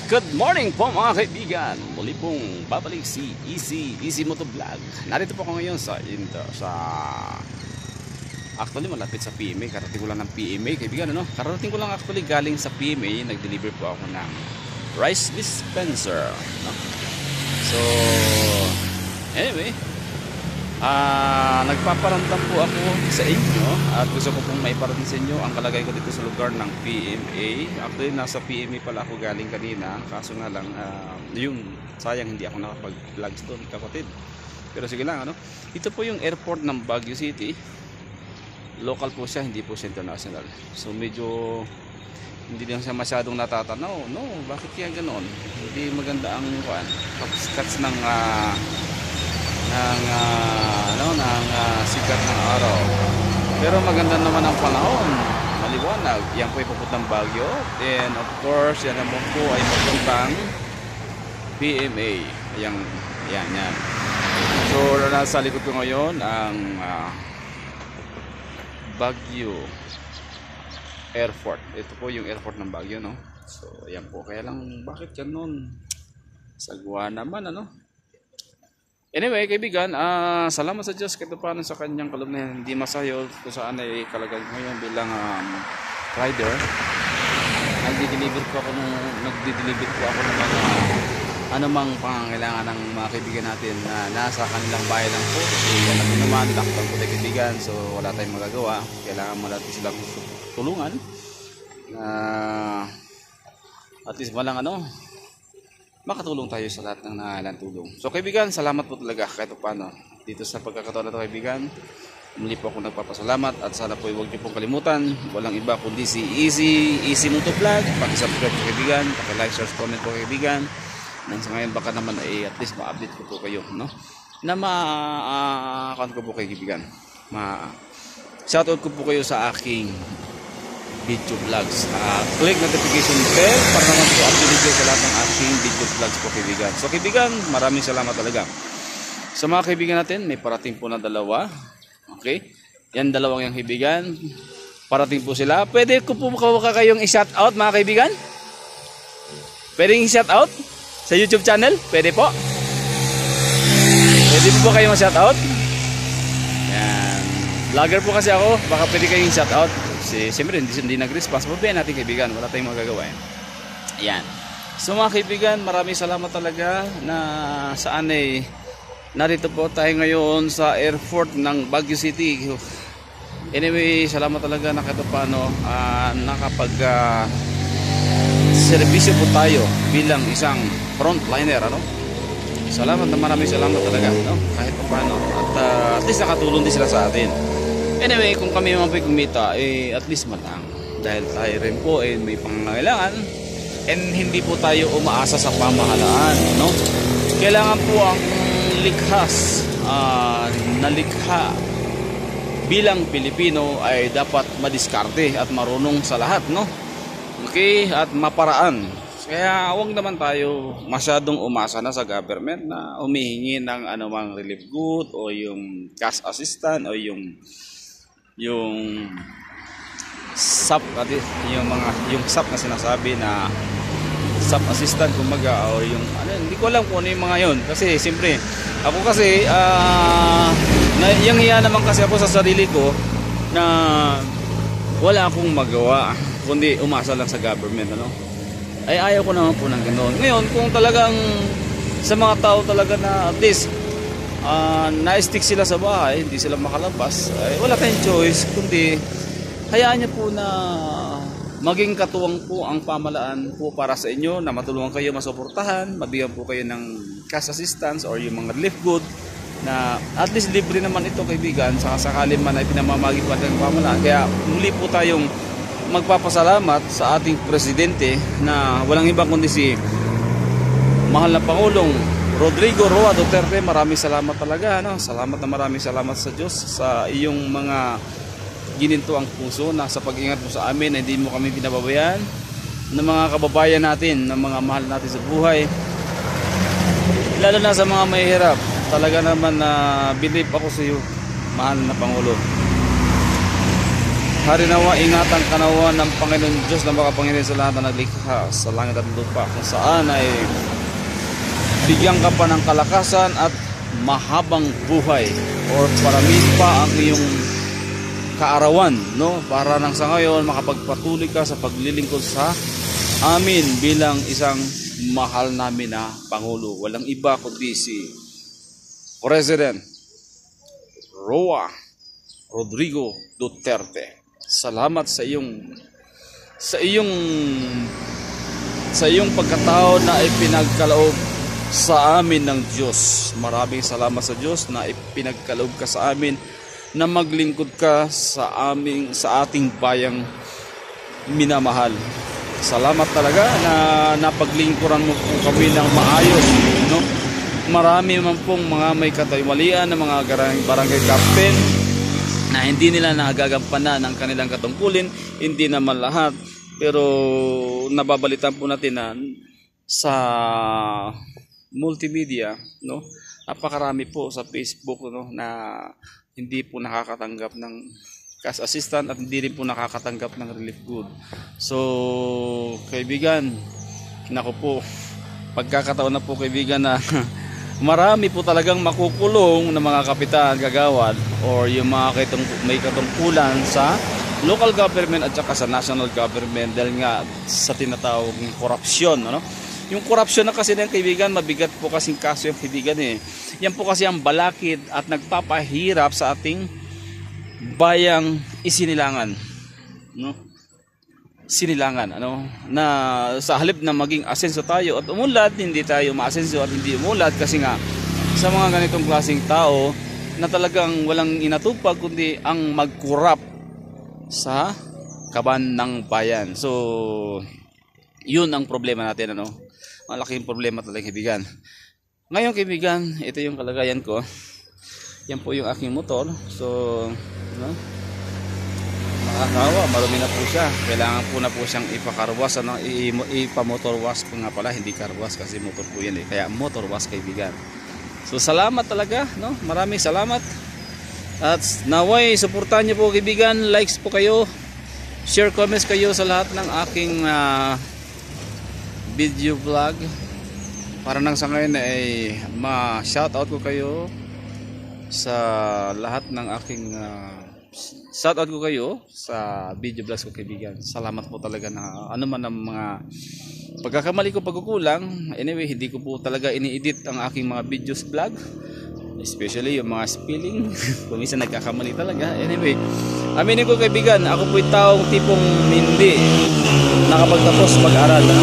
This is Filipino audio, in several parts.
Good morning po mga kaibigan. Muli pong babalik si Easy Motovlog. Narito po ako ngayon actually malapit sa PMA. Karating ko lang ng PMA kaibigan, ano? Karating ko lang actually galing sa PMA. Nag-deliver po ako ng rice dispenser, no? So anyway, nagpaparamdam po ako sa inyo at gusto ko pong maiparating sa inyo ang kalagay ko dito sa lugar ng PMA. Actually nasa PMA pala ako galing kanina, kaso nga lang yung sayang hindi ako nakapag-vlogs doon kapatid. Pero sige lang, ano, ito po yung airport ng Baguio City. Local po siya, hindi po siya international. So medyo hindi lang siya masyadong natatanaw. No, bakit kaya ganoon? Hindi maganda ang cuts ng sikat ng araw, pero maganda naman ang panahon, maliwanag. Yan po ay papuntang Baguio, and of course yan naman po ay papuntang PMA. Yan. So nasa likod ko ngayon ang Baguio Airport. Ito po yung airport ng Baguio, no? So yan po, kaya lang bakit ganun? Sagwa naman, ano? Anyway, kaibigan, salamat sa Diyos kahit paano sa kanyang kaloob na hindi masayo kung saan ay kalagay ngayon bilang rider. Nagdi-deliver po ako ng mga anumang pangangailangan ng mga kaibigan natin na nasa kanilang bahay lang po. Kasi alam mo naman, lockdown po tayo kaibigan, so wala tayong magagawa. Kailangan mo natin silang tulungan. At least walang makatulong tayo sa lahat ng nangangailangan tulong. So kaibigan, salamat po talaga kahit paano dito sa pagkakataon na ito kaibigan. Muli po ako nagpapasalamat at sana po huwag niyo pong kalimutan, walang iba kundi si Easy Motovlog. Paki-subscribe po kaibigan, paki-like, share, comment po kaibigan. Nang sa ngayon baka naman at least ma-update ko po kayo, no? Na ma-account ko po kaibigan. Shoutout ko po kayo sa aking video vlogs. Click notification bell para naman po update kayo sa lahat ng aking video vlogs po kaibigan. So kaibigan, maraming salamat talaga. Sa mga kaibigan natin, may parating po na dalawa. Okay? Yan dalawang yung kaibigan. Parating po sila. Pwede ko po kayong i-shout out mga kaibigan? Pwede i-shout out sa YouTube channel? Pwede po? Pwede po kayong ma-shout out? Yan. Vlogger po kasi ako. Baka pwede kayong i-shout out. Siyempre hindi nag-response, pabayaan natin kaibigan, wala tayong magagawa. Yan. So mga kaibigan, maraming salamat talaga na saan ay narito po tayo ngayon sa airport ng Baguio City. Anyway, salamat talaga na kahit paano nakapag serbisyo po tayo bilang isang frontliner, ano? Salamat na maraming salamat talaga, no? Kahit paano at least nakatulong din sila sa atin. Anyway, kung kami naman po kumita, at least matang. Dahil tayo rin po may pangangailangan and hindi po tayo umaasa sa pamahalaan, no? Kailangan po ang likhas na likha bilang Pilipino ay dapat madiskarte at marunong sa lahat, no? Okay, at maparaan. Kaya huwag naman tayo masyadong umasa na sa government na humihingi ng anumang relief good o yung cash assistance o yung SAP, yung SAP na sinasabi na SAP assistant kumbaga, o yung hindi ko alam kung ano yung mga yon, kasi siyempre ako kasi yung hiya naman kasi ako sa sarili ko na wala akong magawa kundi umasa lang sa government, ano? Ay ayaw ko naman po ng ganoon. Ngayon kung talagang sa mga tao talaga na at least na-stick sila sa bahay, hindi sila makalabas, ay wala tayong choice kundi hayaan niyo po na maging katuwang po ang pamahalaan po para sa inyo, na matulungan kayo, masuportahan, mabigyan po kayo ng cash assistance or yung mga relief good na at least libre naman ito kaibigan, sa sakali man ay pinamamagi po ng pamahalaan. Kaya muli po tayong magpapasalamat sa ating presidente na walang iba kundi si mahal na Pangulong Rodrigo Roa Duterte. Maraming salamat talaga, no? Maraming salamat sa Diyos sa iyong mga gininto ang puso na sa pag-ingat mo sa amin, hindi mo kami pinababayaan ng mga kababayan natin, ng mga mahal natin sa buhay, lalo na sa mga mahihirap. Talaga naman na believe ako sa iyo, mahal na Pangulo. Harinawa, ingatan kanawa ng Panginoon Diyos na makapangyarihan sa lahat na naglikha sa langit at lupa, kung saan ay bigyan ka pa ng kalakasan at mahabang buhay, or paramin pa ang iyong kaarawan, no? Para nang sa ngayon makapagpatuloy ka sa paglilingkod sa amin bilang isang mahal namin na Pangulo. Walang iba kundi si President Rodrigo Duterte. Salamat sa iyong pagkatao na ipinagkaloob sa amin ng Diyos. Maraming salamat sa Diyos na ipinagkaloob ka sa amin na maglingkod ka sa ating bayang minamahal. Salamat talaga na napaglingkuran mo po kami ng maayos, no? Marami man pong mga may katiwalian na mga barangay captain na hindi nila nagagampanan ng kanilang katungkulin, hindi naman lahat, pero nababalitan po natin na sa multimedia, no, napakarami po sa Facebook, no, na hindi po nakakatanggap ng cash assistant at hindi rin po nakakatanggap ng relief good. So kaibigan, nako po, pagkakataon na po kaibigan na marami po talagang makukulong na mga kapitan, kagawad, or yung mga may katungkulan sa local government at saka sa national government dahil nga sa tinatawag ng korupsyon, ano? Yung korupsyon na kasi ng kaibigan, mabigat po kasing kaso yung kaibigan eh. Yan po kasi ang balakid at nagpapahirap sa ating bayang isinilangan, no? Sinilangan, ano, na sa halip na maging asenso tayo at umunlad, hindi tayo maasenso at hindi umunlad kasi nga sa mga ganitong klaseng tao na talagang walang inatupag kundi ang magkurap sa kaban ng bayan. So yun ang problema natin, ano, malaking problema talaga kaibigan. Ngayon kaibigan, ito yung kalagayan ko. Yan po yung aking motor. So no, nakakawa, marumi na po siya. Kailangan po na po siyang ipakarwas, ano, ipa-motor wash po nga pala, hindi carwash kasi motor po yan eh. Kaya motor wash kaibigan. So salamat talaga, no? Maraming salamat. At naway, suportahan niyo po kaibigan, likes po kayo, share, comments kayo sa lahat ng aking video vlog. Para nang sa ngayon ay ma-shoutout ko kayo sa lahat ng aking shoutout ko kayo sa video vlogs ko kaibigan. Salamat po talaga na ano man ang mga pagkakamali ko, pagkukulang. Anyway, hindi ko po talaga ini-edit ang aking mga videos vlog, especially yung mga spelling. Kung minsan nagkakamali talaga. Anyway, aminin ko kaibigan, ako po yung taong tipong hindi nakapagtapos pag-aral, no?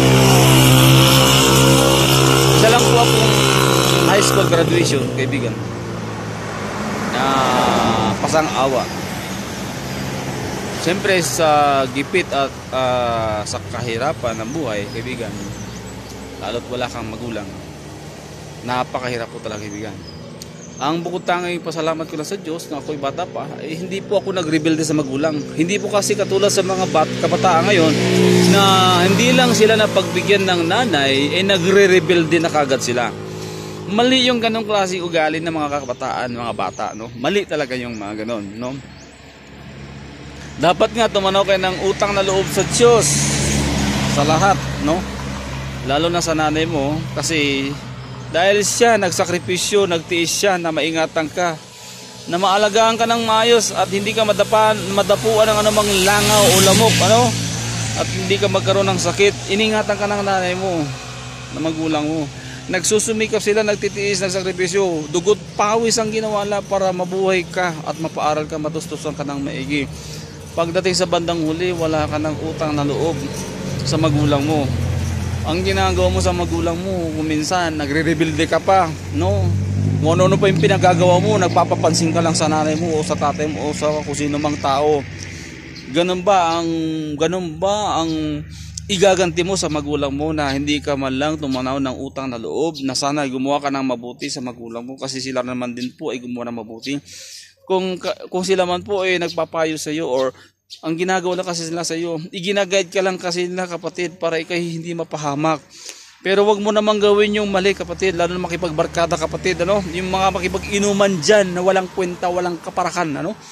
Isa lang po akong high school graduation kaibigan na pasang-awa. Siyempre sa gipit at sa kahirapan ng buhay kaibigan, lalo't wala kang magulang, napakahirap po talaga kaibigan. Ang bukod tanging pasalamat ko lang sa Diyos na ako'y bata pa, eh, hindi po ako nagrebelde sa magulang. Hindi po kasi katulad sa mga kabataan ngayon na hindi lang sila na pagbigyan ng nanay, eh nagre-rebelde na kagad sila. Mali yung ganong klase ugali ng mga kabataan, mga bata, no? Mali talaga yung mga ganon, no? Dapat nga tumanaw kayo ng utang na loob sa Diyos sa lahat, no? Lalo na sa nanay mo, kasi dahil siya nagsakripisyo, nagtiis siya na maingatan ka, na maalagaan ka ng maayos at hindi ka madapuan ng anumang langaw o lamok, ano? At hindi ka magkaroon ng sakit. Iningatan ka ng nanay mo, na magulang mo. Nagsusumikap sila, nagtitiis, nagsakripisyo, dugot pawis ang ginawa nila para mabuhay ka at mapaaral ka, matustusan ka ng maigi. Pagdating sa bandang huli, wala ka ng utang na loob sa magulang mo. Ang ginagawa mo sa magulang mo, kung minsan nagre-rebelde ka pa, no? Kung ano pa yung pinagagawa mo, nagpapapansin ka lang sa nanay mo o sa tatay mo o sa kung sino mang tao. Ganun ba ang igaganti mo sa magulang mo na hindi ka man lang tumanaw ng utang na loob, na sana gumawa ka ng mabuti sa magulang mo kasi sila naman din po ay gumawa ng mabuti. Kung sila man po ay nagpapayo sa iyo or ang ginagawa na kasi sila sa iyo, iginaguide ka lang kasi nila kapatid para ikay hindi mapahamak. Pero wag mo namang gawin yung mali kapatid, lalo na makipagbarkada kapatid, ano? Yung mga makipag-inuman dyan na walang kwenta, walang kaparakan, ano?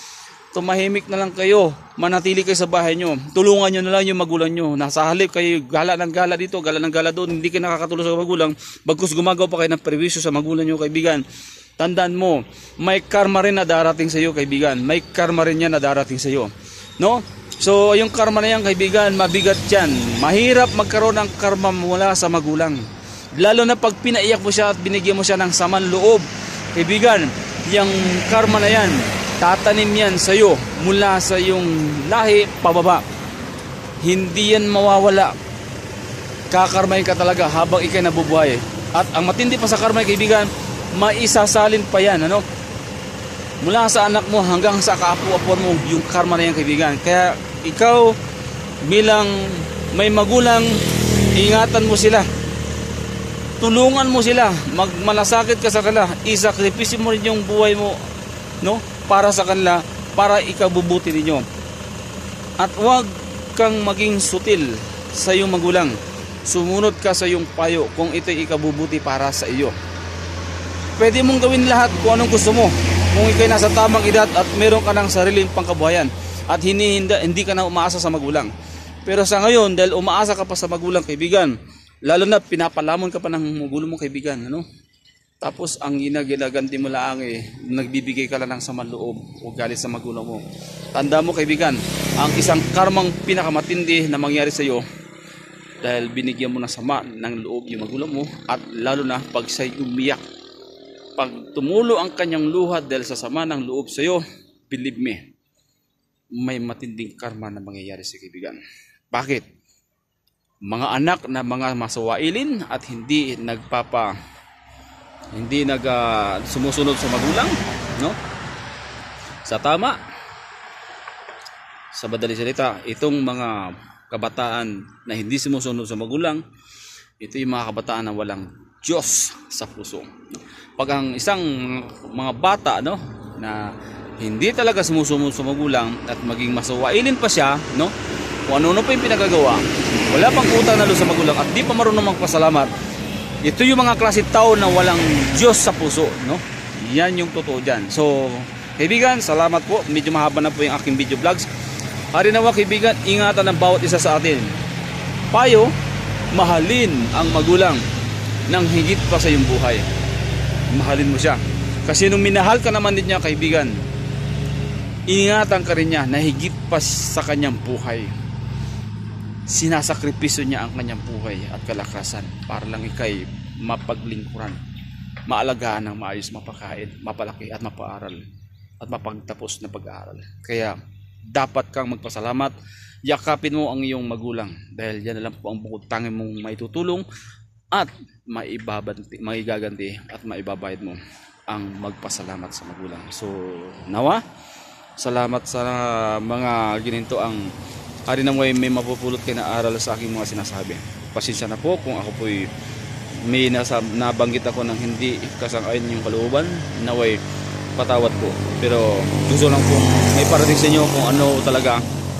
tumahimik na lang kayo, manatili kayo sa bahay nyo, tulungan nyo na lang yung magulang nyo. Nasa halip kayo gala ng gala dito, gala ng gala doon, hindi kayo nakakatulong sa magulang, bagkus gumagawa pa kayo ng perwisyo sa magulang nyo, kaibigan. Tandaan mo, may karma rin na darating sa iyo, kaibigan. May karma rin yan na darating sa iyo, no? So yung karma na yan, kaibigan, mabigat yan. Mahirap magkaroon ng karma mula sa magulang, lalo na pag pinaiyak mo siya at binigyan mo siya ng saman loob, kaibigan. Yung karma na yan, tatanim yan sa iyo mula sa iyong lahi pababa. Hindi yan mawawala. Kakarmahin ka talaga habang ikay nabubuhay. At ang matindi pa sa karma, kaibigan, maisasalin pa yan, ano? Mula sa anak mo hanggang sa kaapu-apuan mo, yung karma na yan, kaibigan. Kaya ikaw bilang may magulang, ingatan mo sila. Tulungan mo sila. Magmalasakit ka sa kanila. Isakripisyo mo rin yung buhay mo, no? Para sa kanila, para ikabubuti ninyo. At huwag kang maging sutil sa iyong magulang. Sumunod ka sa iyong payo kung ito'y ikabubuti para sa iyo. Pwede mong gawin lahat kung anong gusto mo kung ikay nasa tamang edad at meron ka ng sariling pangkabuhayan at hindi ka na umaasa sa magulang. Pero sa ngayon, dahil umaasa ka pa sa magulang, kaibigan, lalo na pinapalamon ka pa ng magulang mo, kaibigan, ano? Tapos ang ginaganti mo lang nagbibigay ka lang ng saman loob o galit sa magulang mo. Tanda mo, kaibigan, ang isang karmang pinakamatindi na mangyari sa iyo dahil binigyan mo ng sama ng loob yung magulang mo, at lalo na pag siya'y umiyak, pag tumulo ang kanyang luha dahil sa sama ng loob sa iyo, believe me, may matinding karma na mangyayari sa kaibigan. Bakit? Mga anak na mga masawailin at hindi sumusunod sa magulang, no? Sa tama, sa madaling salita, itong mga kabataan na hindi sumusunod sa magulang, ito yung mga kabataan na walang Diyos sa puso. Pag ang isang mga bata, no, na hindi talaga sumusunod sa magulang at maging masawailin pa siya, no, kung ano pa yung pinagagawa, wala pang utang na loob sa magulang at di pa marunong magpasalamat, ito yung mga klase tao na walang Diyos sa puso, no? Yan yung totoo dyan. So, kaibigan, salamat po. Medyo mahaba na po yung aking video vlogs. Harinawa, kaibigan, ingatan ng bawat isa sa atin. Payo, mahalin ang magulang nang higit pa sa iyong buhay. Mahalin mo siya. Kasi nung minahal ka naman din niya, kaibigan, ingatan ka rin niya na higit pa sa kanyang buhay. Sinasakripisyo niya ang kanyang buhay at kalakasan para lang ikay mapaglingkuran, maalagaan ng maayos, mapakain, mapalaki at mapaaral at mapagtapos na pag-aaral. Kaya dapat kang magpasalamat, yakapin mo ang iyong magulang dahil yan na lang po ang bukod tangi mong maitutulong at maigaganti at maibabayad mo ang magpasalamat sa magulang. So nawa, salamat sa mga gininto ang harinaway may mapupulot kayo na aral sa aking mga sinasabi. Pasensya na po kung ako po'y may nabanggit ako ng hindi kasang-ayon yung kalooban, naway patawad po. Pero gusto lang pong may parating sa inyo kung ano talaga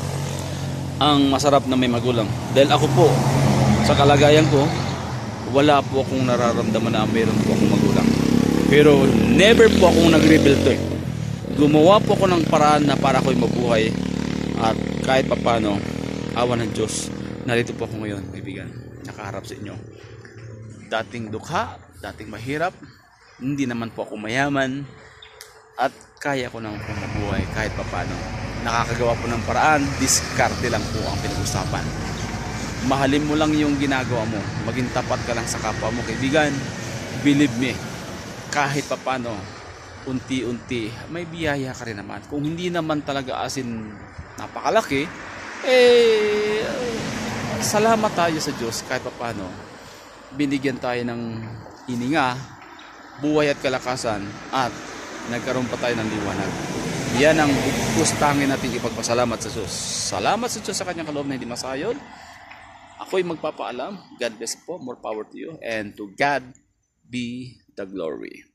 ang masarap na may magulang. Dahil ako po, sa kalagayan ko, wala po akong nararamdaman na meron po akong magulang. Pero never po akong nag-rebel to. Gumawa po ako ng paraan na para ako'y mabuhay. At kahit papano, awa ng Diyos, narito po ako ngayon, kaibigan, nakaharap sa inyo. Dating dukha, dating mahirap, hindi naman po ako mayaman, at kaya ko nang mabuhay kahit papano. Nakakagawa po ng paraan, diskarte lang po ang pinag-usapan. Mahalin mo lang yung ginagawa mo, maging tapat ka lang sa kapwa mo, kaibigan. Believe me, kahit papano, unti-unti, may biyaya ka rin naman. Kung hindi naman talaga asin napakalaki, salamat tayo sa Diyos kahit papano. Binigyan tayo ng hininga, buhay at kalakasan, at nagkaroon pa tayo ng liwanag. Yan ang gustangin natin ipagpasalamat sa Diyos. Salamat sa Diyos sa kanyang kaloob na hindi masayod. Ako'y magpapaalam. God bless po. More power to you. And to God be the glory.